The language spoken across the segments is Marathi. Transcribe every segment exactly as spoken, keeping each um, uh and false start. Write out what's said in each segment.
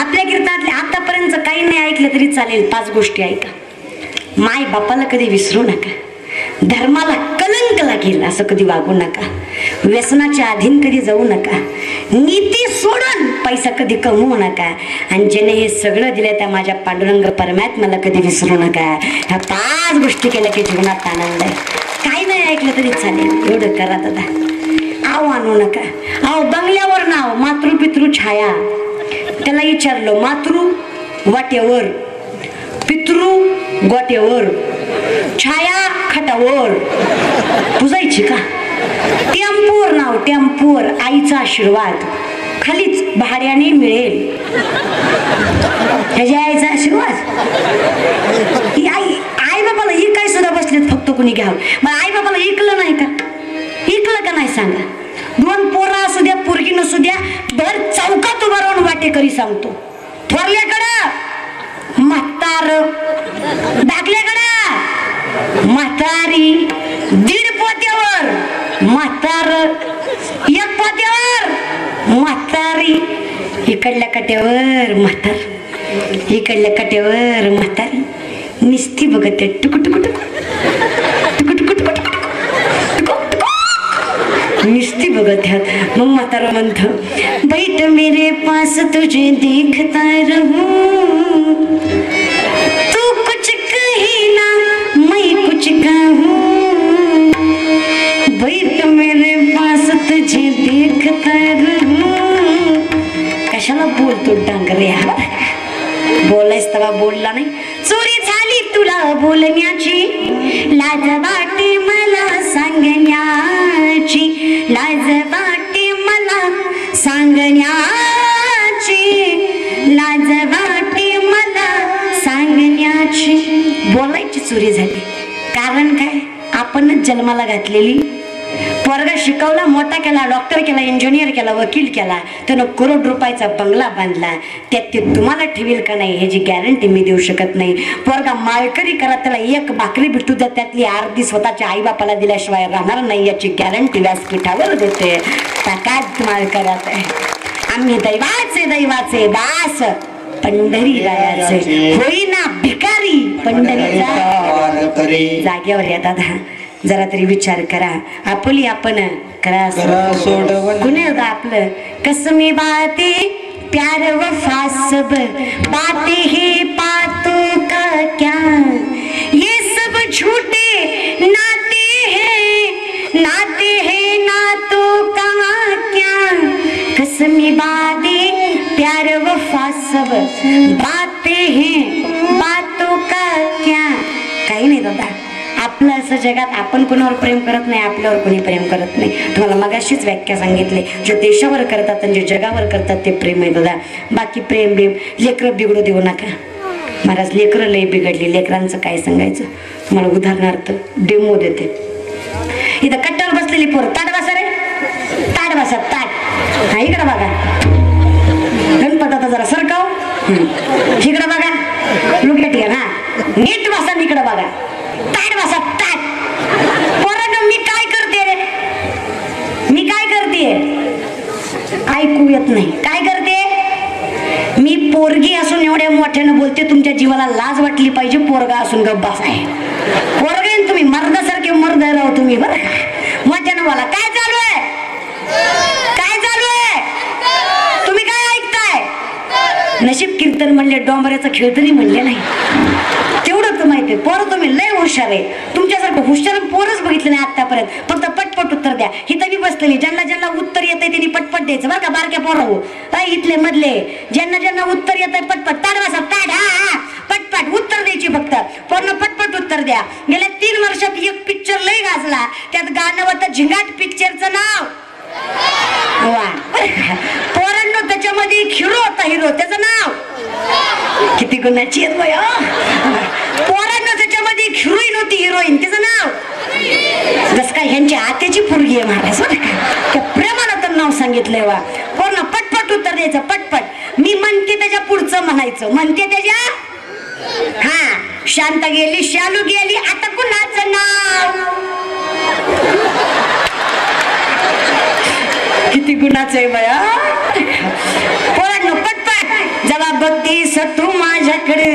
आपल्या कीर्तनातले आतापर्यंत काही नाही ऐकलं तरी चालेल, पाच गोष्टी ऐका. माय बापाला कधी विसरू नका, धर्माला कलंक लागेल असं कधी वागू नका, व्यसनाच्या अधीन कधी जाऊ नका, नीती सोडून पैसा कधी कमवू नका, आणि ज्याने हे सगळं दिलं त्या माझ्या पांडुरंग परमात्म्याला कधी विसरू नका. ह्या पाच गोष्टी केल्या की जीवनात आनंद आहे. काही नाही ऐकलं तरी चालेल, एवढं करा दादा. आव आणू नका. अहो बंगल्यावर नाव मातृ पितृ छाया, त्याला विचारलं मातृ वाट्यावर, पितृ गोट्यावर, छाया खटावर, पुजायची का? टेम्पोर नाव टेम्पोर, आईचा आशीर्वाद खालीच भाड्याने मिळेल. ह्याच्या आईचा आशीर्वाद. आई आई बाबाला ही काय सुद्धा बसलेत फक्त कुणी घ्यावं. मग आई बाबाला ऐकलं नाही का? ऐकलं का नाही सांगा? दोन पोरा असू द्या पोरगी नसू द्या, भर चौकात उभा राहून वाटेकरी सांगतो. थोरल्याकडं म्हातार, धाकल्याकडं म्हातारी, दीड पोत्यावर म्हातार, एक पोत्यावर म्हातारी, इकडल्या कट्यावर म्हातार, इकडल्या कट्यावर म्हातारी, निस्ती बघत टुक टुक टुक टुक टुक टुक टुक निस्ती बघत ह्यात. मग म्हातारा म्हणत बैठ मेरे पास तुझे देखता रहूं, तू कुछ कही ना मैं कुछ कहूं, बैठ मेरे पास तुझे देखता रहूं. कशाला बोलतो डांगरे? बोलायच तेव्हा बोलला नाही. चोरी झाली तुला बोलण्याची, लाज वाटे मला सांगण्याची, लाज वाटे मला सांगण्याची, लाज वाटे मला सांगण्याची. बोलायची चोरी झाली. कारण काय? आपणच जन्माला घातलेली. पोरगा शिकवला, मोठा केला, डॉक्टर केला, इंजिनियर केला, वकील केला, त्यानं करोड रुपयाचा बंगला बांधला, त्यात ते तुम्हाला ठेवील का नाही ह्याची गॅरंटी मी देऊ शकत नाही. पोरगा माळकरी करा, त्याला एक भाकरी भेटू द्या, त्यातली अर्धी स्वतःच्या आई बापाला दिल्याशिवाय राहणार नाही याची गॅरंटी व्यासपीठावर देते. काय माळकरात आहे? आम्ही दैवाचे दैवाचे दास, पंढरी रायाचे होईना भिकारी, पंढरीचा जागेवर येतात. जरा तरी विचार करा. आपली आपण करा सोडवून गुन्हे होता आपलं. कसमी बाते प्यार वफा सब बातें है बातों का क्या, ये सब झूठे नाते हैं, नाते हैं नातों का क्या. कसमी बातें प्यार वफा सब बातें हैं बातों का क्या. काही नाही दादा, आपलं असं जगात आपण कोणावर प्रेम करत नाही, आपल्यावर कोणी प्रेम करत नाही. तुम्हाला मगाशीच व्याख्या सांगितली, जे देशावर करतात आणि जे जगावर करतात ते प्रेम आहे दादा. बाकी प्रेम बिम लेकरं बिघडू देऊ नका महाराज. लेकरं लय बिघडली, लेकरांचं काय सांगायचं तुम्हाला. उदाहरणार्थ डेमो देते. इथं कट्ट्यावर बसलेली पोर, ताट बसा रे, ताट बसा ताट. हा इकडं बघा, गणपताचा जरा सरकाव, इकडं बघा, लुकट घ्या ना, नीट बसा, इकडं बघा, ताट बसा ताट. पोरांनो मी काय करते रे, मी काय करते ऐकू येत नाही. काय करते मी? पोरगी असून एवढ्या मोठ्यानं बोलते, तुमच्या जीवाला लाज वाटली पाहिजे. पोरगा असून गप्प बसाय. पोरगे तुम्ही मर्दासारखे मर्द राहू तुम्ही बरं का. मोठ्यानं बोला. काय चालू आहे, काय चालू आहे, तुम्ही काय ऐकताय? नशीब कीर्तन म्हणले, डोंबऱ्याचा खेळ तरी म्हणले नाही. तेवढं तर माहिती. पोरं तुम्ही लय हुशार आहे. तुमच्यासारखं हुशार पोरच बघितलं नाही आतापर्यंत. फक्त पटपट उत्तर द्या. ही तरी बसलेली, ज्यांना ज्यांना उत्तर येत आहे त्यांनी पटपट द्यायचं बरं का. बारक्या पोरं इथले मधले ज्यांना ज्यांना उत्तर येत आहे पटपट ताड वासा ताड, हा हा पटपट उत्तर द्यायची. फक्त पूर्ण पटपट उत्तर द्या. गेल्या तीन वर्षात एक पिक्चर लय गाजला, त्यात गाणं होतं झिंगाट पिक्चरचं नाव. वा पोरांनो, त्याच्यामध्ये हिरो होता, हिरो त्याचं नाव किती गुणाची आहेत बाया. पोरांनो त्याच्यामध्ये हिरोईन होती, हिरोईन त्याचं नाव जस काय ह्यांच्या आत्याची पोरगी आहे महाराज. त्या प्रेमानं तर नाव सांगितलंय. वा पूर्ण पटपट उत्तर द्यायचं पटपट. मी म्हणते त्याच्या पुढचं म्हणायचं. म्हणते त्याच्या, हा शांत गेली, शालू गेली, आता कुणाचं नाव? किती गुणाचं आहे बाया. पोरांनो पटपट जबाब बघतीस तू माझ्याकडे.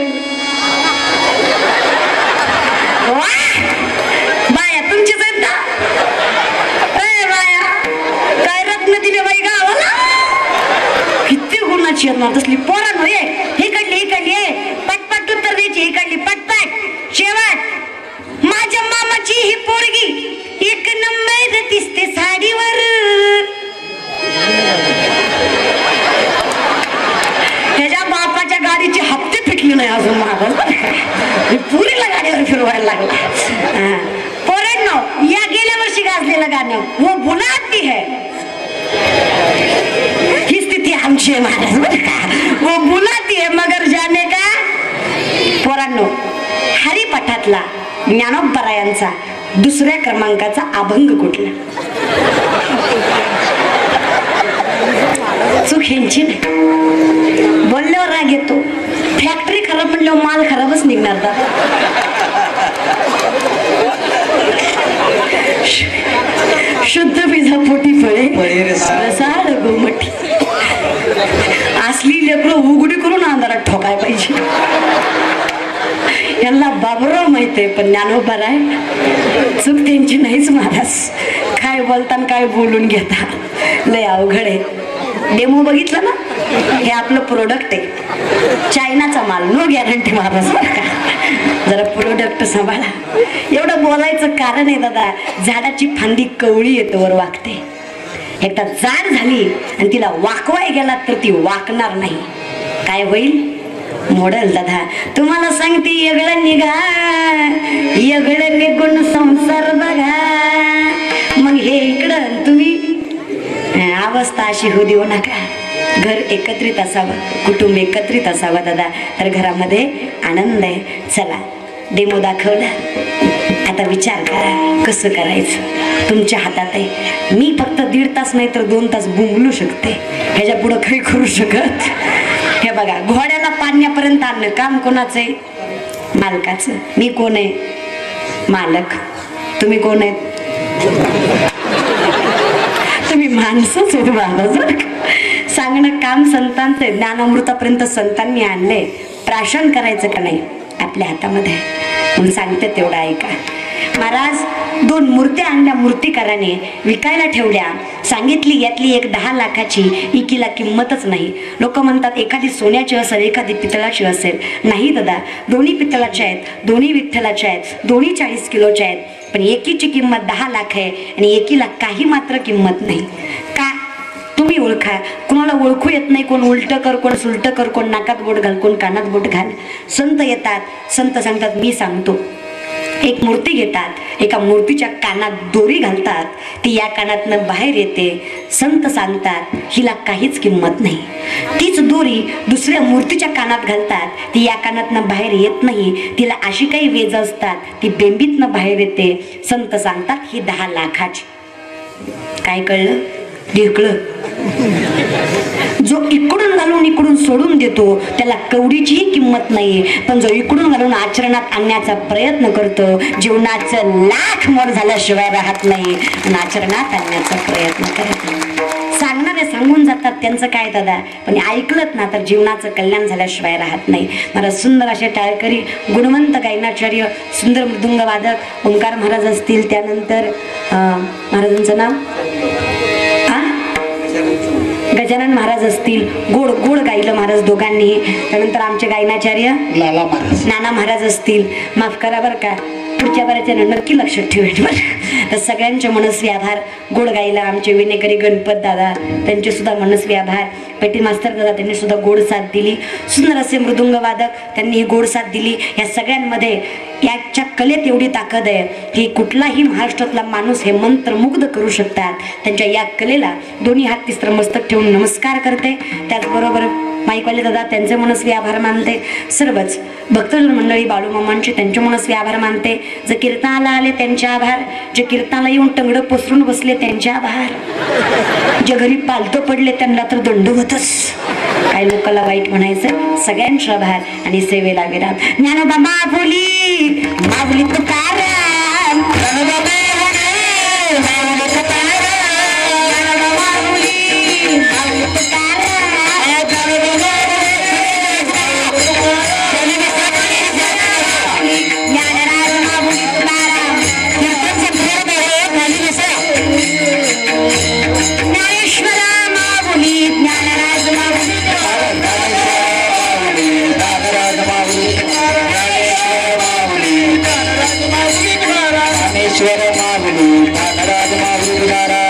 बाया तुमचीच आहेत ना? बाया काय रत्न दिले बाई गावाला. किती गुणाची आहेत ना तसली पोरांनो. ये हे काढली हे काढली आहे पटपट उत्तर द्यायची. हे काढली पटपट. शेवट माझ्या मामाची ही पोरगी एक नंबर दिसते साडीवर. त्याच्या बापाच्या गाडीचे हप्ते फिटले नाही अजून महाराज. पुरीला गाडीवर फिरवायला लागला. पोरांनो या गेल्या वर्षी गाजलेलं गाणं वो बुलाती है. ही स्थिती आमची आहे महाराज बरं का. वो बुलाती है मगर जाने का. पोरांनो हरिपाठातला ज्ञानोबरायांचा दुसऱ्या क्रमांकाचा अभंग कुठला. चूक ह्यांची नाही. बोलल्यावर राग येतो. फॅक्टरी खराब म्हणल्यावर माल खराबच निघणार. शुद्ध बीजा पोटी फळे रसाळ गोमटी. असली लेकरं उघडी करून अंधारात ठोकाय पाहिजे. यांना बाबराव माहित आहे पण ज्ञानोबा आहे चूक त्यांची नाहीच महाराज. काय बोलताना काय बोलून घेता लय अवघड आहे. डेमो बघितलं ना. हे आपलं प्रोडक्ट आहे चायनाचा माल. नो गॅरंटी महाराज बरं का. जरा प्रोडक्ट सांभाळा. एवढं बोलायचं कारण आहे दादा झाडाची फांदी कवळी येतो वर वागते. एकदा जाड झाली आणि तिला वाकवाय गेला तर ती वाकणार नाही. काय होईल मोडल दादा. तुम्हाला सांगते येगळं निघा येगळं निघून संसार बघा. मग हे इकडं तुम्ही अवस्था अशी होऊ देऊ नका. घर एकत्रित असावं कुटुंब एकत्रित असावं दादा तर घरामध्ये आनंद आहे. चला डेमो दाखवला. आता विचार करा कसं करायचं तुमच्या हातात आहे. मी फक्त दीड तास नाही तर दोन तास बुंबलू शकते. ह्याच्या पुढं काही करू शकत. हे बघा घोड्याला पाण्यापर्यंत आणलं काम कोणाचं आहे. मालकाचं. मी कोण आहे मालक. तुम्ही कोण आहेत. तुम्ही माणसंच आहे. महाराज सांगणं काम संतांचं आहे. ज्ञानामृतापर्यंत संतांनी आणलंय. प्राशन करायचं का नाही आपल्या हातामध्ये म्हणून सांगते तेवढं ऐका. महाराज दोन मूर्त्या आणल्या मूर्तिकाराने विकायला ठेवल्या. सांगितली यातली एक दहा लाखाची इकीला किंमतच नाही. लोक म्हणतात एखादी सोन्याची असेल एखादी पितळाची असेल. नाही दादा दोन्ही पितळाच्या आहेत दोन्ही विठ्ठलाच्या आहेत दोन्ही चाळीस किलोच्या आहेत. पण एकीची किंमत दहा लाख आहे आणि एकीला काही मात्र किंमत नाही. का तुम्ही ओळखा. कोणाला ओळखू येत नाही. कोण उलट कर कोण सुलट कर कोण नाकात बोट घाल कोण कानात बोट घाल. संत येतात संत सांगतात मी सांगतो. एक मूर्ती घेतात एका मूर्तीच्या कानात दोरी घालतात. ती या कानातनं बाहेर येते. संत सांगतात हिला काहीच किंमत नाही. तीच दोरी दुसऱ्या मूर्तीच्या कानात घालतात. ती या कानातनं बाहेर येत नाही. तिला अशी काही वेज असतात ती बेंबीतनं बाहेर येते. संत सांगतात ही दहा लाखाची. काय कळलं ढेकळं. जो इकडून घालून इकडून सोडून देतो त्याला कवडीचीही किंमत नाही. पण जो इकडून घालून आचरणात आणण्याचा प्रयत्न करतो जीवनाचं लाख मोड झाल्याशिवाय राहत नाही. आचरणात आणण्याचा प्रयत्न करत नाही. सांगणारे सांगून जातात त्यांचं काय दादा पण ऐकलत ना तर जीवनाचं कल्याण झाल्याशिवाय राहत नाही. मला सुंदर असे टाळकरी गुणवंत गायनाचार्य सुंदर मृदुंग वादक ओंकार महाराज असतील. त्यानंतर महाराजांचं नाव गजानन महाराज असतील. गोड गोड गायलं महाराज दोघांनी. त्यानंतर आमचे गायनाचार्य लाला महाराज नाना महाराज असतील. माफ करा बरं का पुढच्या बऱ्याच्या नक्की लक्षात ठेवेल बरं. तर सगळ्यांचे मनस्वी आभार. गोड गायला आमचे विनेकरी गणपत दादा त्यांचे सुद्धा मनस्वी आभार. पेटी मास्तर दादा त्यांनी सुद्धा गोड साथ दिली. सुंदर असे मृदुंग वादक त्यांनी गोड साथ दिली. या सगळ्यांमध्ये याच्या कलेत एवढी ताकद आहे की कुठलाही महाराष्ट्रातला माणूस हे मंत्रमुग्ध करू शकतात. त्यांच्या या कलेला दोन्ही हात तिसरं मस्तक ठेवून नमस्कार करते. त्याचबरोबर माईकवाले दादा त्यांचे मनस्वी आभार मानते. सर्वच भक्तजन मंडळी बाळूमामांचे त्यांचे मनस्वी आभार मानते. जे कीर्तनाला आले त्यांचे आभार. जे कीर्तनाला येऊन टंगडं पसरून बसले त्यांचे आभार. जे घरी पालतं पडले त्यांना तर दंडवतच. काही लोकांना वाईट म्हणायचं. सगळ्यांचे आभार आणि सेवेला विराम. ज्ञानोबा माऊली माऊली तुकाराम ज्ञानोबा माऊली माऊली तुकाराम ज्ञानोबा माऊली माऊली तुकाराम ज्ञानोबा नागराज मावृतधारा